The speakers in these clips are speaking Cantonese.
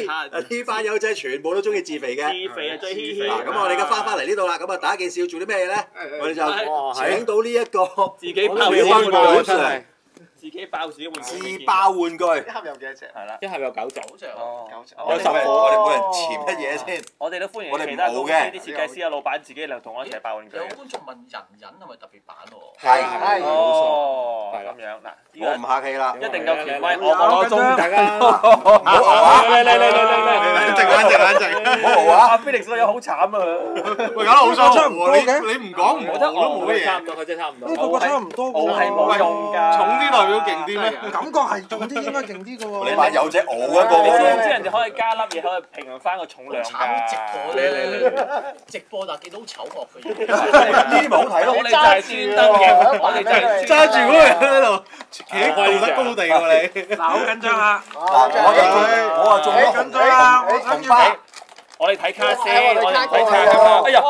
呢班友仔全部都中意自肥嘅。 自肥係最嘻嘻。 嗱，咁我哋而家翻嚟呢度啦，咁啊第一件事要做啲咩嘢咧？我哋就請到呢一個自己爆玩具出嚟。 自己爆自己玩具， 自爆玩具， 一盒有幾多隻？ 係啦， 一盒有9隻。 有10個，我哋每人潛一嘢先。 我哋都歡迎其他公司啲設計師啊、老闆自己嚟同我一齊爆玩具。 有觀眾問人係咪特別版喎？ 係， 哦，咁樣嗱， 我唔客氣啦， 一定有權威，我中大家。 唔好豪啊！ 阿 Felix 個樣好慘啊！ 喂，搞得好傷差唔多嘅， 你唔講唔我覺得都冇乜嘢。 差唔多，佢真係差唔多。 個個差唔多我係冇用㗎。 重啲代表勁啲咩？ 感覺係重啲應該勁啲嘅喎。 你班友仔我一你知唔個。 知人哋可以加粒嘢可以平衡翻個重量㗎？ 直播咧，直播但係見到好醜惡嘅嘢。 呢啲咪好睇咯。 我哋就係專登嘅，我哋就係揸住嗰個人喺度，企道德高地喎你。 嗱，好緊張啊！ 我話中咗緊張啊！我想要你。 我哋睇卡先，我哋睇卡㗎嘛。哎呀！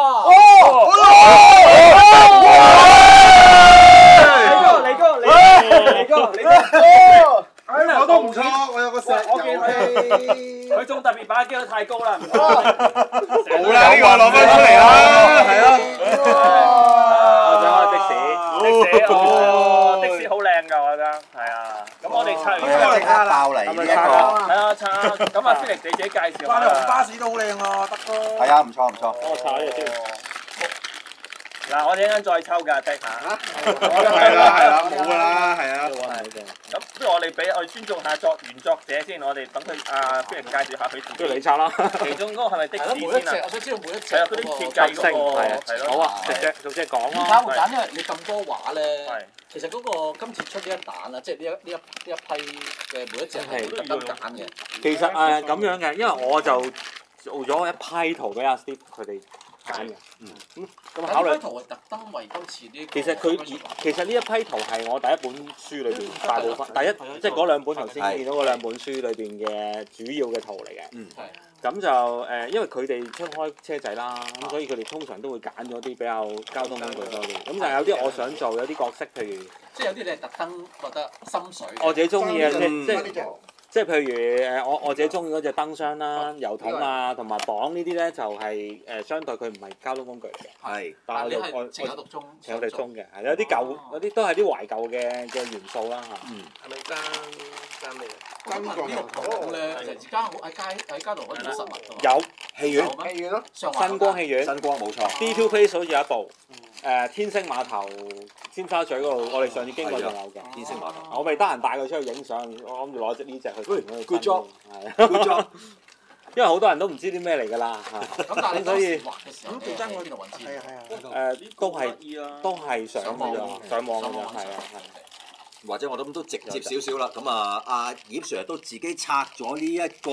我都唔錯，我有個石油氣。 佢中特別版嘅機率太高啦。 好啦，呢個攞翻出嚟啦，係啊。 我想開的士，的士好靚㗎，我覺得係啊。咁我哋拆完即刻爆嚟呢一個。 係啊，拆。咁啊，Felix你自己介紹下。 哇！你紅巴士都好靚喎，德哥。 係啊，唔錯唔錯。 我拆呢個先。嗱，我哋一陣間再抽㗎，的嚇。 係啦，冇㗎啦，係啊。 咁不如我哋尊重下原作者先，我哋等佢Felix介紹下佢自己。 不如你拆啦。 其中嗰個係咪的士每一隻， 先啊？ 我想知道每一隻係啊，嗰啲設計嗰個係咯。 好啊，逐隻講點解啦。 會揀？因為你咁多畫咧係， 其實嗰個今次出呢一彈啦，即係呢一批嘅每一隻係特登揀嘅。 其實咁樣嘅，因為我就做咗一批圖俾阿 Steve 佢哋揀嘅。咁考慮。 呢批圖係特登為今次呢個。 其實呢一批圖係我第一本書裏邊大部分，即係嗰兩本頭先見到嗰兩本書裏邊嘅主要嘅圖嚟嘅。咁就因為佢哋出開車仔啦，咁所以佢哋通常都會揀咗啲比較交通工具多啲。咁但係有啲我想做，有啲角色譬如。 即係有啲你係特登覺得心水。 我自己中意嘅即係譬如我自己中意嗰隻燈箱啦、油桶啊同埋磅呢啲咧，就係相對佢唔係交通工具嚟嘅。 係。 但係你係情有獨鍾。 情有獨鍾嘅，係有啲舊，有啲都係啲懷舊嘅元素啦嚇。 係咪爭咩？ 爭呢個講咧，其實而家喺街度可以見實物㗎嘛。 有戲院咯， 新光戲院。 新光冇錯。 D2 Place 好似有一部。天星碼頭尖沙咀嗰度，我哋上次經過仲有嘅。 天星碼頭。 我未得閒帶佢出去影相，我諗住攞呢隻去。 Good job， 因為好多人都唔知啲咩嚟㗎啦嚇。 咁但係你當時畫嘅時候，你喺邊度揾資料？ 都係上網㗎咋，上網㗎咋，係啊。 或者我諗都直接少少啦，咁啊，阿葉 Sir 都自己拆咗呢一個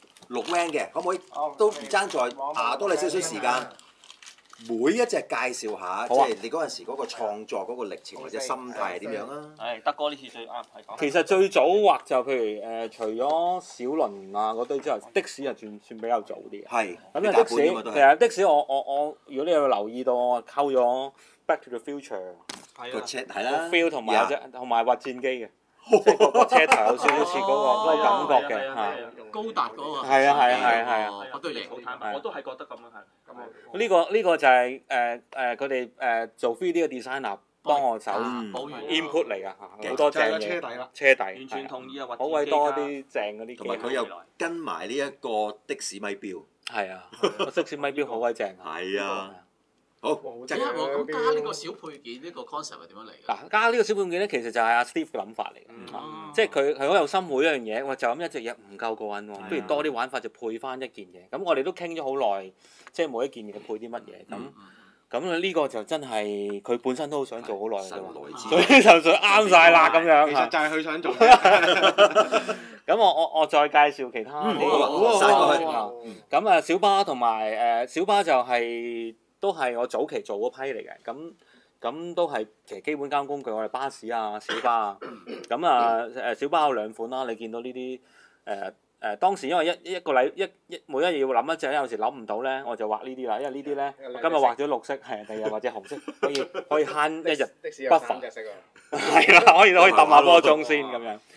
6 van 嘅，可唔可以都唔爭在多你少少時間，每一隻介紹下，即係你嗰陣時嗰個創作嗰個歷程或者心態係點樣啊？ 係德哥呢次最啱係講。 其實最早畫就譬如除咗小輪啊嗰堆之後，的士就算比較早啲嘅。 係。 咁因為的士其實的士我如果你有留意到，我溝咗 Back to the Future 個車係啦 feel 同埋核戰機嘅，即係個車頭有少少似嗰個感覺嘅嚇。 高達嗰個。 係啊！ 我都認。 我都係覺得咁樣係。 呢個就係佢哋做 3D 嘅 designer 幫我手 input 嚟㗎嚇，好多正嘢。車底。 完全同意啊！ 好鬼多啲正嗰啲。 同埋佢又跟埋呢一個的士咪錶。 係啊，個的士咪錶好鬼正。 係啊。好， 即係咁加呢個小配件呢個 concept 係點樣嚟嘅？ 嗱，加呢個小配件咧，其實就係阿 Steve 嘅諗法嚟嘅，即係佢好有心，每一樣嘢，我就咁一隻嘢唔夠過癮喎，不如多啲玩法就配翻一件嘢。咁我哋都傾咗好耐，即係每一件嘢配啲乜嘢。咁呢個就真係佢本身都好想做好耐嘅嘛，所以就啱晒啦咁樣。 其實就係佢想做。 咁我再介紹其他啲。咁小巴同埋小巴就係。都係我早期做嗰批嚟嘅，咁都係其實基本交通工具，我哋巴士啊、小巴啊，咁小巴有2款啦，你見到呢啲當時因為每一日要諗一隻，有時諗唔到咧，我就畫呢啲啦，因為呢啲咧今日畫咗綠色，係第日或者紅色，可以慳一日不煩。係啦，可以揼下波鐘先咁樣。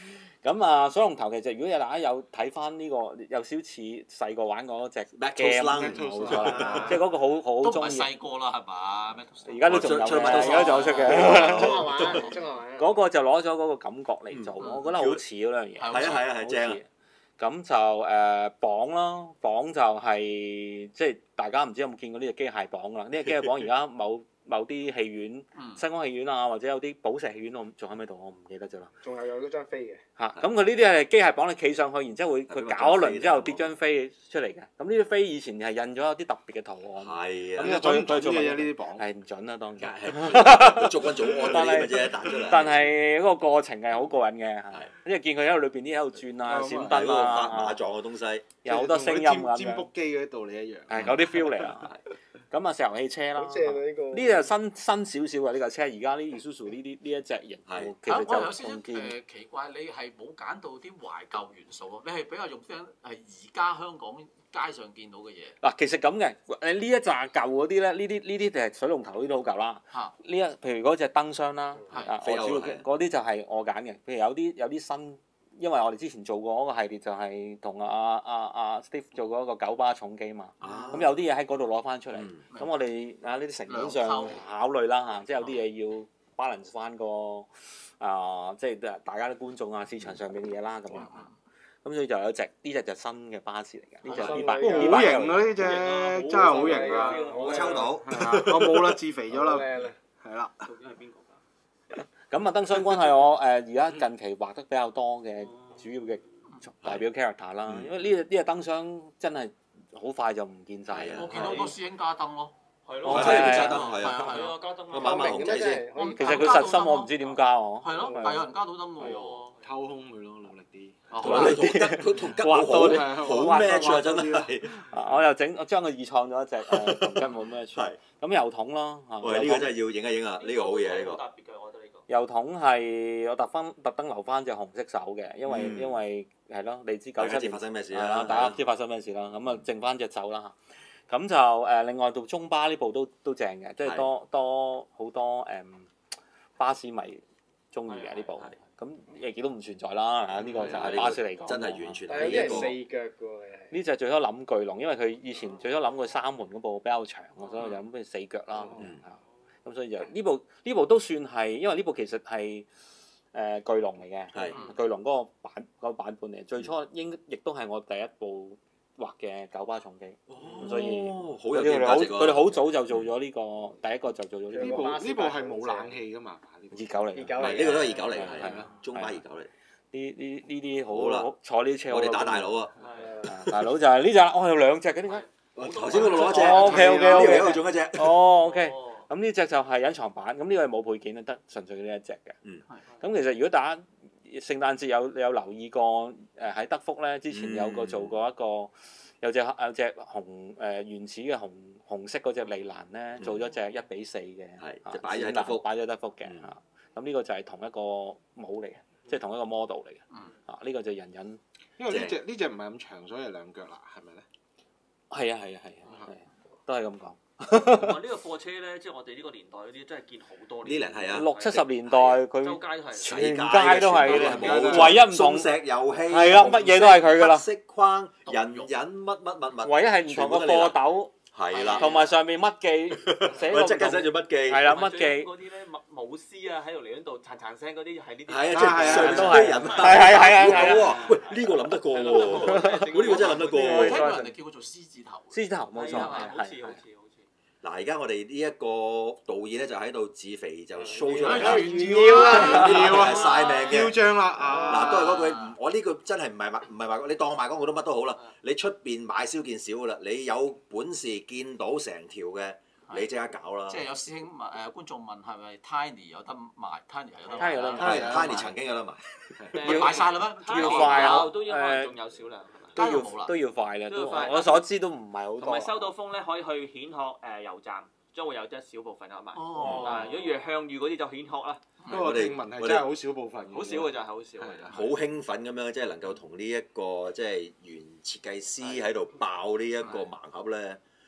咁啊，水龍頭其實如果有大家有睇翻呢個有少似細個玩嗰隻 game， 冇錯啦，即係嗰個好都唔中意。 係細個啦係嘛？ 而家都仲有嘅，而家仲有出嘅。嗰個就攞咗嗰個感覺嚟做，我覺得好似嗰樣嘢。 係正啊！ 咁就磅啦，磅就係即係大家唔知有冇見過呢隻機械磅啦？呢隻機械磅而家某啲戲院、新光戲院啊，或者有啲寶石戲院，我仲喺咪度？我唔記得咗啦。 仲係有嗰張飛嘅。 嚇！咁佢呢啲係機械磅，你企上去，然之後佢搞一輪之後跌張飛出嚟嘅。咁呢啲飛以前係印咗有啲特別嘅圖案。 係啊。 咁就準啲嘅呢啲磅。 係唔準啦，當然。 捉軍早安嗰啲嘅啫，彈出嚟。 但係嗰個過程係好過癮嘅，因為見佢喺度裏邊啲喺度轉啊、閃燈啊、 馬狀嘅東西， 有好多聲音咁占卜機嗰啲道理一樣。 係有啲 feel 嚟啊！咁啊，石油氣車啦， 正啊呢個。 呢就新少少嘅呢架車，而家呢 Isuzu 呢一隻型號其實就我有少少仲堅。 奇怪，你係冇揀到啲懷舊元素啊？你係比較用翻係而家香港街上見到嘅嘢。 嗱，其實咁嘅，呢一紮舊嗰啲咧，呢啲就係水龍頭呢啲好舊啦。呢譬如嗰隻燈箱啦，嗰啲就係我揀嘅。譬如有啲新。因為我哋之前做過嗰個系列就係同阿 Steve 做過一個九巴重機嘛，咁有啲嘢喺嗰度攞翻出嚟，咁我哋呢啲成本上考慮啦嚇，即係有啲嘢要 balance 翻個即係大家啲觀眾啊市場上面嘅嘢啦咁樣，咁所以就有呢隻就新嘅巴士嚟嘅，呢隻呢把好型啊！呢隻真係好型啊！ 我抽到， 我冇啦，自肥咗啦，係啦。 咁啊，燈箱君係我而家近期畫得比較多嘅主要嘅代表 character 啦，因為呢隻燈箱真係好快就唔見晒嘅。 我見到好多師兄加燈咯， 係咯， 加燈係啊，加燈個馬馬紅仔先。 其實佢實心我唔知點加我。 係咯，但係有人加到燈喎。 偷空佢咯，努力啲。 佢同吉好 match 啊！真係。 我將佢二創咗一隻同吉冇 match。咁油桶咯。 喂，呢個真係要影一影啊！呢個好嘢呢個。 油桶係我特登留翻隻紅色手嘅，因為係咯，你知97年發生咩事啦？大家知發生咩事啦？咁啊，剩翻隻手啦嚇。咁就另外到中巴呢部都正嘅，即係多好多巴士迷中意嘅呢部。咁亦都唔存在啦，呢個就係巴士嚟講。 真係完全係一個四腳嘅喎。 呢隻最初諗巨龍，因為佢以前最初諗佢三門嗰部比較長，所以就諗佢四腳啦。咁所以就呢部都算係，因為呢部其實係巨龍嚟嘅，巨龍嗰個版本嚟。最初亦都係我第一部畫嘅九巴重機，所以佢哋好早就做咗呢個，第一個就做咗呢個。 呢部係冇冷氣㗎嘛？ 29嚟， 呢個都係29嚟嘅，係中巴29嚟。 呢啲好啦，坐呢啲車我哋打大佬啊！ 大佬就係呢隻，我有兩隻嘅點解？ 頭先嗰度攞一隻 ，OK， 呢度仲一隻。 OK。咁呢隻就係隱藏版，咁呢個係冇配件，得純粹呢一隻嘅。咁其實如果大家聖誕節有留意過，喺德福咧之前有做過一個有隻原始嘅紅色嗰隻利蘭咧，做咗隻1:4嘅， 就擺咗喺德福， 嘅嚇。咁呢個就係同一個帽嚟嘅，即係同一個 model 嚟嘅。呢個就人人。 因為呢隻唔係咁長，所以係兩腳啦，係咪咧？ 係啊，都係咁講。 同埋呢個貨車咧，即係我哋呢個年代嗰啲，真係見好多年。 呢輪係啊 ，60、70年代佢周街都係， 全街都係，唯一唔同石油氣係啦，乜嘢都係佢㗎啦。 色框、人乜， 唯一係唔同個貨斗。 係啦， 同埋上面乜記寫個即刻寫住乜記， 係啦乜記嗰啲咧舞獅啊喺度嚟嗰度潺潺聲嗰啲係呢啲， 係啊，即係上面都係人， 係喂呢個諗得過喎，我呢個真係諗得過喎。 我聽過人哋叫佢做獅字頭， 獅字頭冇錯， 好似。 嗱，而家我哋呢一個導演咧就喺度自肥就 show 出嚟啦，要啊， 曬命嘅， 囂張啦嗱，都係嗰句，我呢句真係唔係話你當賣廣告都乜都好啦。你出邊買少見少噶啦，你有本事見到成條嘅，你即刻搞啦。 即係有師兄問觀眾問係咪 Tiny 有得賣 ？Tiny 係有得賣。 Tiny 曾經有得賣。 要賣曬啦咩？ 要快啊！ 都應該仲有少量。 都要快啦，我所知都唔係好多。 同埋收到風咧，可以去蜆殼油站，將會有一小部分有賣。如果越向隅嗰啲就蜆殼啦。 不過聽聞係真係好少部分， 好少嘅就係好少。 好興奮咁樣，即係能夠同呢一個即係原設計師喺度爆呢一個盲盒咧。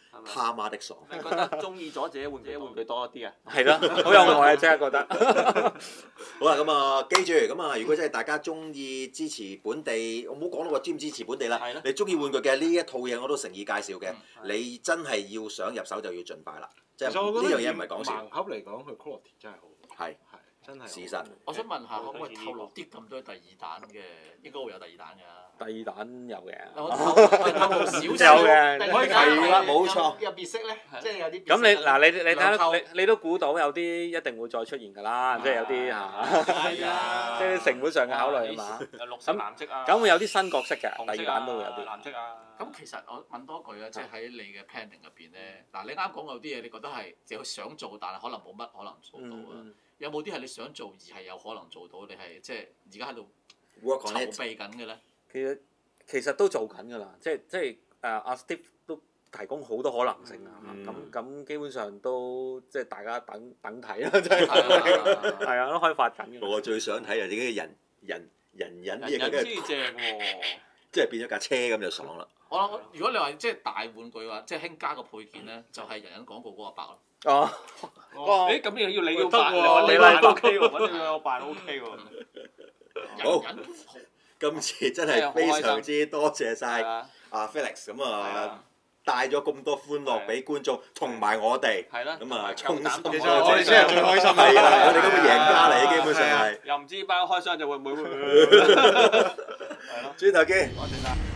他媽的爽！ 你覺得中意咗自己玩具多啲啊？ 係咯，好有愛啊！即刻覺得。 好啦，咁啊，記住，咁啊，如果真係大家中意支持本地，我唔好講到話支唔支持本地啦。你中意玩具嘅呢一套嘢，我都誠意介紹嘅。你真係要想入手就要盡快啦，即係呢樣嘢唔係講笑。 盲盒嚟講，佢 quality 真係好。 係。 真係事實。 我想問下，可唔可以透露啲咁多第二彈嘅？應該會有第二彈㗎。 第二彈有嘅。 我透露少少嘅。 係啦，冇錯。 有別色咧，即係有啲。 咁你嗱你睇下，你都估到有啲一定會再出現㗎啦，即係有啲嚇。 係啊。 即係成本上嘅考慮啊嘛。 綠色、藍色啊。 咁會有啲新角色嘅，第二彈都會有啲。 藍色啊。 咁其實我問多句啊，即係喺你嘅 planning 入邊咧，嗱你啱講有啲嘢，你覺得係就想做，但係可能冇乜可能做到啊。有冇啲係你想做而係有可能做到？你係即係而家喺度籌備緊嘅咧？ 其實都做緊㗎啦，即係阿 Steve 都提供好多可能性啊！咁基本上都即係大家等睇啦，真係係啊，都開發緊嘅。 我最想睇就自己嘅人呢個先正喎， 即係變咗架車咁就爽啦！ 我諗如果你話即係大玩具話，即係興加個配件咧，就係人人廣告嗰個白咯。 哦， 誒咁你要扮，你扮 OK 喎，揾你個扮 OK 喎。 好，今次真係非常之多謝晒阿 Felix 咁啊，帶咗咁多歡樂俾觀眾同埋我哋。 係啦。 咁啊，衷心其實我哋先係最開心嘅， 我哋今日贏家嚟，基本上係。 又唔知包開箱就會唔會？ 轉頭見。 多謝晒。